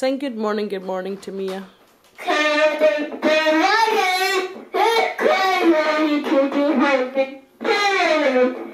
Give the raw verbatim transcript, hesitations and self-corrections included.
Sing good morning, good morning to Mia. Good morning, good morning to the husband.